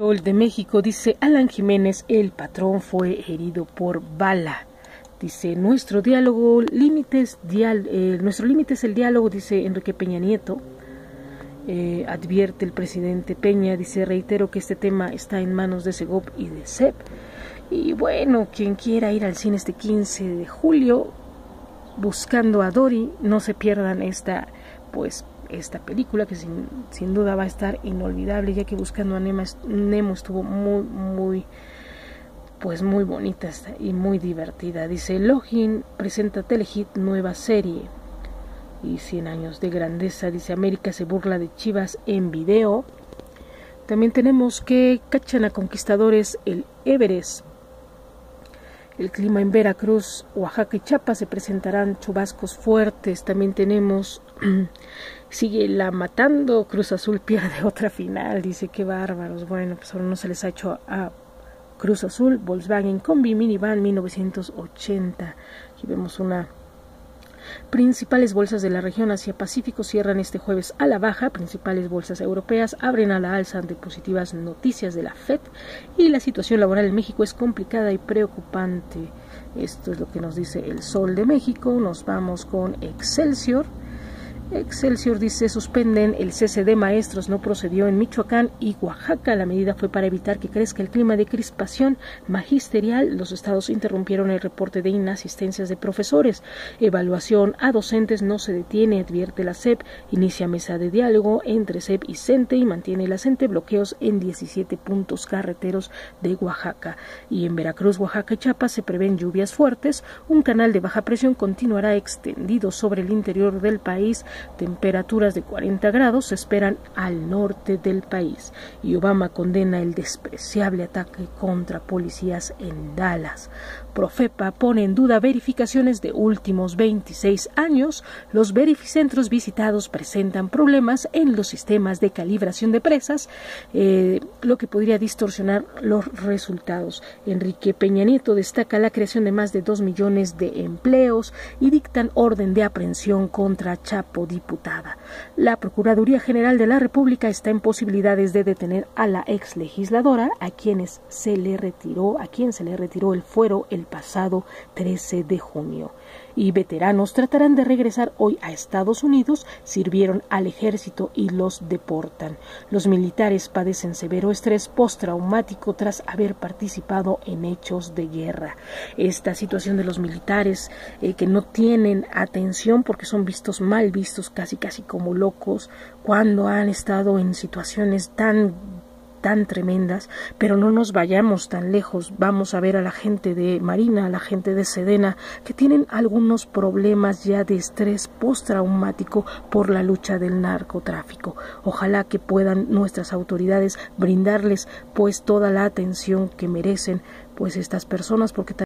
Sol de México dice Alan Jiménez, el patrón fue herido por bala. Dice, nuestro límite es el diálogo, dice Enrique Peña Nieto. Advierte el presidente Peña, dice, reitero que este tema está en manos de Segov y de SEP. Y bueno, quien quiera ir al cine este 15 de julio, buscando a Dory, no se pierdan esta película que sin duda va a estar inolvidable, ya que Buscando a Nemo estuvo muy bonita y muy divertida. Dice, Login presenta Telehit nueva serie. Y 100 años de grandeza, dice, América se burla de Chivas en video. También tenemos que cachan a conquistadores el Everest. El clima en Veracruz, Oaxaca y Chiapas se presentarán chubascos fuertes. También tenemos, sigue la matando, Cruz Azul pierde otra final. Dice, qué bárbaros. Bueno, pues ahora no se les ha hecho a Cruz Azul. Volkswagen Combi Minivan 1980. Aquí vemos una. Principales bolsas de la región Asia-Pacífico cierran este jueves a la baja. Principales bolsas europeas abren a la alza ante positivas noticias de la FED, y la situación laboral en México es complicada y preocupante. Esto es lo que nos dice el Sol de México. Nos vamos con Excelsior. Excelsior dice, suspenden el cese de maestros, no procedió en Michoacán y Oaxaca. La medida fue para evitar que crezca el clima de crispación magisterial. Los estados interrumpieron el reporte de inasistencias de profesores. Evaluación a docentes no se detiene, advierte la SEP. Inicia mesa de diálogo entre SEP y CENTE y mantiene la CENTE bloqueos en 17 puntos carreteros de Oaxaca. Y en Veracruz, Oaxaca y Chiapas se prevén lluvias fuertes. Un canal de baja presión continuará extendido sobre el interior del país. Temperaturas de 40 grados se esperan al norte del país. Y Obama condena el despreciable ataque contra policías en Dallas. Profepa pone en duda verificaciones de últimos 26 años. Los verificentros visitados presentan problemas en los sistemas de calibración de presas, lo que podría distorsionar los resultados. Enrique Peña Nieto destaca la creación de más de 2 millones de empleos y dictan orden de aprehensión contra Chapo diputada. La Procuraduría General de la República está en posibilidades de detener a la ex legisladora, a quien se le retiró el fuero el pasado 13 de junio. Y veteranos tratarán de regresar hoy a Estados Unidos, sirvieron al ejército y los deportan. Los militares padecen severo estrés postraumático tras haber participado en hechos de guerra. Esta situación de los militares que no tienen atención porque son mal vistos, casi como locos, cuando han estado en situaciones tan tremendas, pero no nos vayamos tan lejos. Vamos a ver a la gente de Marina, a la gente de Sedena, que tienen algunos problemas ya de estrés postraumático por la lucha del narcotráfico. Ojalá que puedan nuestras autoridades brindarles pues toda la atención que merecen pues estas personas, porque